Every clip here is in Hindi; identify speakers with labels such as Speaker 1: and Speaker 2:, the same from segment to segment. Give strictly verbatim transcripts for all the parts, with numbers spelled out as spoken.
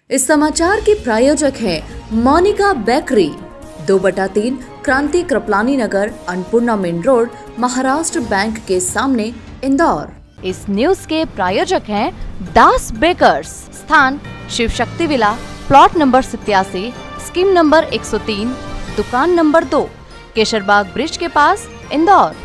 Speaker 1: इस समाचार की प्रायोजक है मोनिका बेकरी, दो बटा तीन Kranti Kripalani Nagar, Annapurna main road, Maharashtra bank के सामने, इंदौर।
Speaker 2: इस न्यूज के प्रायोजक हैं दास बेकर्स, स्थान Shiv Shakti villa, plot number सत्यासी, स्कीम नंबर एक सौ तीन, दुकान नंबर दो, केशरबाग ब्रिज के पास, इंदौर।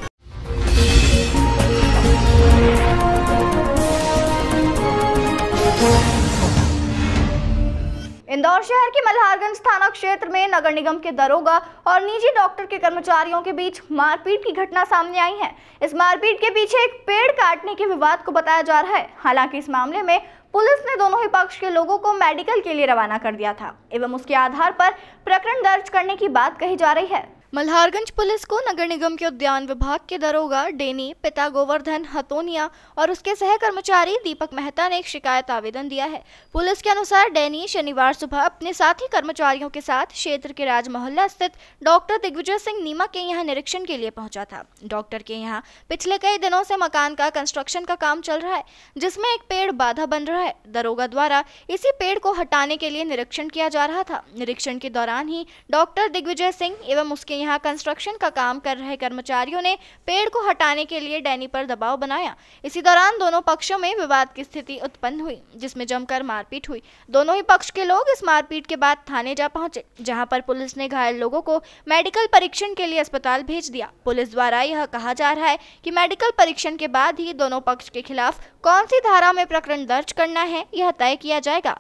Speaker 3: इंदौर शहर के मल्हारगंज थाना क्षेत्र में नगर निगम के दरोगा और निजी डॉक्टर के कर्मचारियों के बीच मारपीट की घटना सामने आई है। इस मारपीट के पीछे एक पेड़ काटने के विवाद को बताया जा रहा है। हालांकि इस मामले में पुलिस ने दोनों ही पक्ष के लोगों को मेडिकल के लिए रवाना कर दिया था एवं उसके आधार पर प्रकरण दर्ज करने की बात कही जा रही है। मल्हारगंज पुलिस को नगर निगम के उद्यान विभाग के दरोगा डेनी पिता गोवर्धन हतोनिया और उसके सह कर्मचारी दीपक मेहता ने एक शिकायत आवेदन दिया है। पुलिस के अनुसार डेनी शनिवार सुबह अपने साथी कर्मचारियों के साथ क्षेत्र के राज मोहल्ला स्थित डॉक्टर दिग्विजय सिंह नीमा के यहाँ निरीक्षण के लिए पहुंचा था। डॉक्टर के यहाँ पिछले कई दिनों से मकान का कंस्ट्रक्शन का काम चल रहा है, जिसमें एक पेड़ बाधा बन रहा है। दरोगा द्वारा इसी पेड़ को हटाने के लिए निरीक्षण किया जा रहा था। निरीक्षण के दौरान ही डॉक्टर दिग्विजय सिंह एवं उसके यहाँ कंस्ट्रक्शन का काम कर रहे कर्मचारियों ने पेड़ को हटाने के लिए डैनी पर दबाव बनाया। इसी दौरान दोनों पक्षों में विवाद की स्थिति उत्पन्न हुई, जिसमें जमकर मारपीट हुई। दोनों ही पक्ष के लोग इस मारपीट के बाद थाने जा पहुंचे, जहां पर पुलिस ने घायल लोगों को मेडिकल परीक्षण के लिए अस्पताल भेज दिया। पुलिस द्वारा यह कहा जा रहा है कि मेडिकल परीक्षण के बाद ही दोनों पक्ष के खिलाफ कौन सी धारा में प्रकरण दर्ज करना है, यह तय किया जाएगा।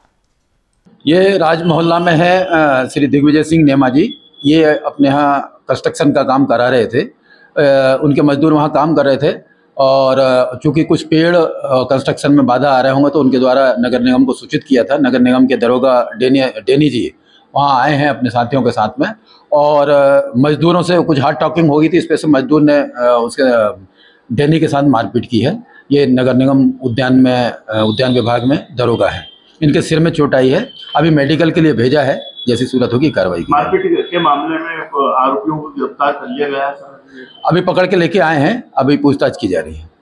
Speaker 4: ये राज मोहल्ला में है श्री दिग्विजय सिंह नेमा जी। ये अपने यहाँ कंस्ट्रक्शन का काम करा रहे थे। उनके मजदूर वहाँ काम कर रहे थे और चूंकि कुछ पेड़ कंस्ट्रक्शन में बाधा आ रहे होंगे तो उनके द्वारा नगर निगम को सूचित किया था। नगर निगम के दरोगा डेनी डेनी जी वहाँ आए हैं अपने साथियों के साथ में और मजदूरों से कुछ हार्ड टॉकिंग हो गई थी। इस पर से मजदूर ने उसके डेनी के साथ मारपीट की है। ये नगर निगम उद्यान में उद्यान विभाग में दरोगा है। इनके सिर में चोट आई है। अभी मेडिकल के लिए भेजा है, जैसी सूरत होगी कार्रवाई की।
Speaker 5: मारपीट के मामले में आरोपियों को गिरफ्तार कर लिया गया है।
Speaker 4: अभी पकड़ के लेके आए हैं, अभी पूछताछ की जा रही है।